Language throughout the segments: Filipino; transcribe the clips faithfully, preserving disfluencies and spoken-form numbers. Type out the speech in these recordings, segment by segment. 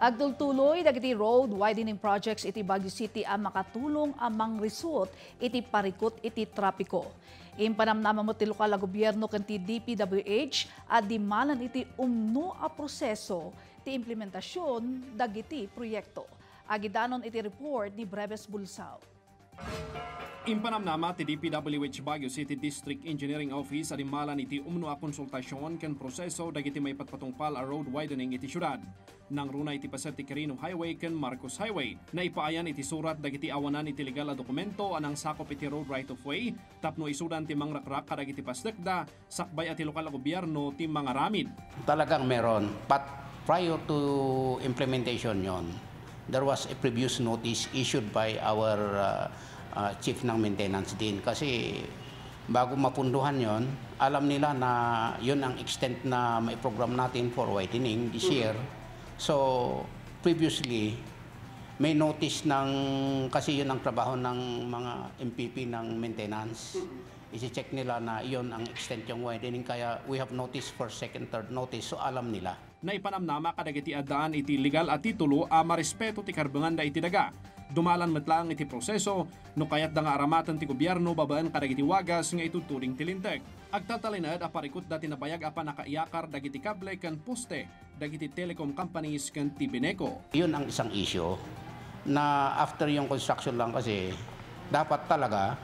Agtultuloy dagiti road widening projects iti Baguio City ang makatulong amang result iti parikot iti trapiko. Impanamnama mo ti lokal a gobyerno ken ti D P W H at di manan iti umno a proseso ti implementasyon dagiti proyekto. Agidanon iti report ni Breves Bulsao. Impanamnama ti D P W H Baguio City District Engineering Office adimalan iti umno a konsultasyon ken proseso dagiti may patpatungpal a road widening iti syudad. Nang runa iti paser ti Quirino Highway ken Marcos Highway. Naipaayan iti surat dagiti awanan iti legal a dokumento anang sakop iti road right of way tapno isudan ti mangrakrak kadagiti pasdekda sakbay ati lokal a gobyerno ti mga ramid. Talagang meron, but prior to implementation yon, there was a previous notice issued by our uh, uh, chief ng maintenance din kasi bago mapunduhan yon, alam nila na yon ang extent na may program natin for widening this year. So previously may notice ng, kasi yun ang trabaho ng mga M P P ng maintenance. Isi-check nila na iyon ang extent yung widening, kaya we have notice for second, third notice, so alam nila. Naipanamnama kadagiti addaan iti legal at titulo a marespeto ti karbanganda iti daga. Dumalan metlang iti proseso no kayat da nga aramatan ti gobyerno babaan kadagiti wagas nga ituturing tilinteg. Agtaltalinad a parikot dati nabayag apa nakaiyakar dagiti kable ken poste dagiti telecom companies ken ti Beneco. Yun ang isang issue na after yung construction lang kasi dapat talaga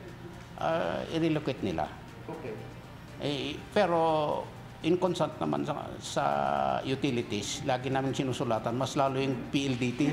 uh, i-relocate nila. Okay. Eh, pero in consult naman sa, sa utilities, lagi namin sinusulatan, mas lalo yung P L D T.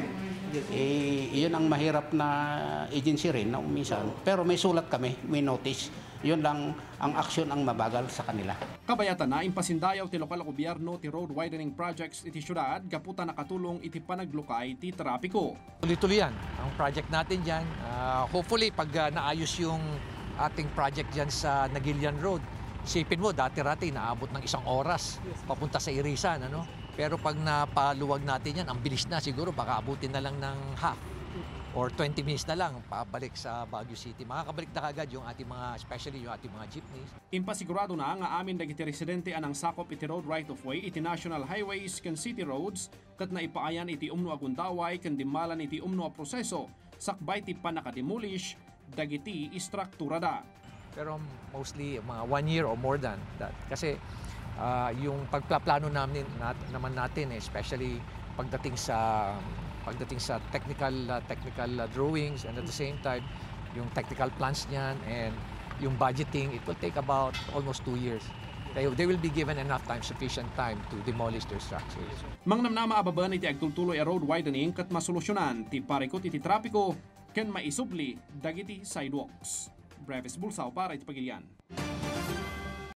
Eh, yun ang mahirap na agency rin na umisan. Pero may sulat kami, may notice. Yun lang ang aksyon ang mabagal sa kanila. Kabayatan na impasindayaw ti lokal gobyerno ti road widening projects iti syudad gaputa nakatulong iti panaglukay ti trapiko. Tuloy-tuloy yan ang project natin dyan. Uh, hopefully pag uh, naayos yung ating project dyan sa Nagilian Road, isipin mo dati-rati naabot ng isang oras papunta sa Irisan, ano? Pero pag napaluwag natin yan, ang bilis na siguro baka abutin na lang ng half or twenty minutes na lang pabalik sa Baguio City. Makakabalik na kagad yung ating mga, especially yung ating mga jeepneys. Impasigurado na nga amin dagiti residente anang sakop iti road right of way iti national highways ken city roads ket naipaayan iti umno a gundaway ken dimmalan iti umno a proseso sakbay ti panakademolish dagiti istrukturada. Pero mostly mga one year or more than that. Kasi uh, yung pagpaplano namin nat, naman natin, especially pagdating sa pagdating sa technical uh, technical uh, drawings, and at the same time yung technical plans niyan and yung budgeting, it will take about almost two years. They, they will be given enough time, sufficient time to demolish their structures. Mangnamnama ababan iti agtultuloy a road widening ket masolusyonan ti parikot iti trapiko ken maisubli dagiti sidewalks. Breves Bulsao para iti Pagilian.